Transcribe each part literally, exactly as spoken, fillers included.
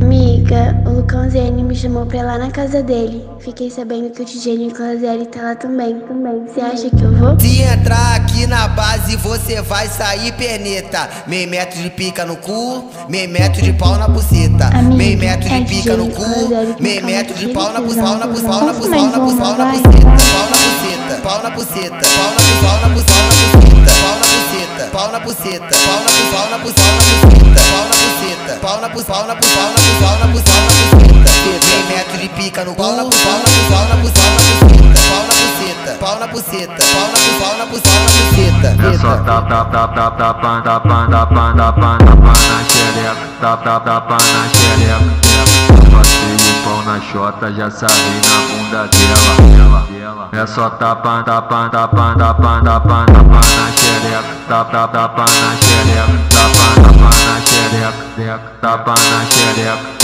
Amiga, o Lucão Zene me chamou pra ir lá na casa dele. Fiquei sabendo que o D J Nicolas L tá lá também, também. Você acha que eu vou? Se entrar aqui na base, você vai sair perneta. Meio metro de pica no cu, meio metro de pau na buceta. Meio metro de pica no cu, meio metro de pau na buceta. Pau na buceta, pau na buceta, pau na buceta, pau na buceta, pau na buceta, pau na buceta, pau na buceta, pau na buceta, pau na buceta, pau na buceta, pau na buceta, pau na buceta, pau na buceta, meio metro de pica no cu, pau na buceta, pau na buceta, pau na buceta, pau na buceta. É só tap tap tap tap tap tap tap tap tap tap na xereca, tap tap tap na xereca. Passei o pau na xota, já sarrei na bunda dela. É só tapa, tapa, tapa, tapa, tapa, tapa na xereca, tap tap tapa na xereca, tapa, tapa na xereca, tapa na xereca.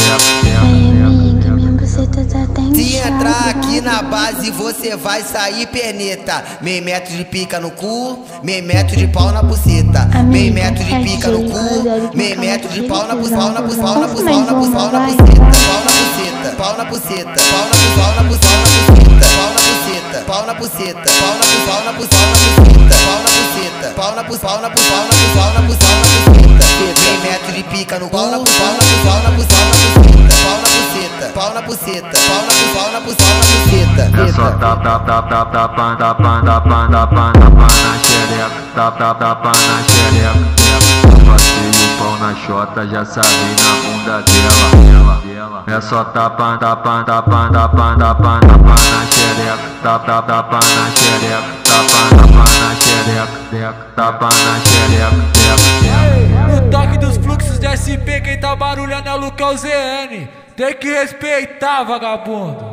Se entrar aqui na base, você vai sair perneta. Meio metro de pica no cu, meio metro de pau na buceta. Meio metro de pica no cu, meio metro de pau na buceta, pau na buceta, pau na buceta, pau na buceta, pau na buceta, pau na buceta, pau na buceta, pau na buceta, pau na buceta, pau na buceta, pau na buceta, pau na buceta, pau na buceta, pau na buceta, pau na buceta, meio metro de pica no cu, pau na buceta, pau na buceta, pau na buceta, pau na buceta. É só tap tap tap tap tap tap tap tap tap na xereca, tap tap tap na xereca. Passei o pau na xota, já sarrei na bunda dela. É só tapa, tapa, tapa, tapa, tapa, tapa na xereca, tap tap tapa na xereca, tapa, tapa na xereca, tapa na xereca. No toque dos fluxos de S P, quem tá barulhando é o Lucão Z N. Tem que respeitar, vagabundo.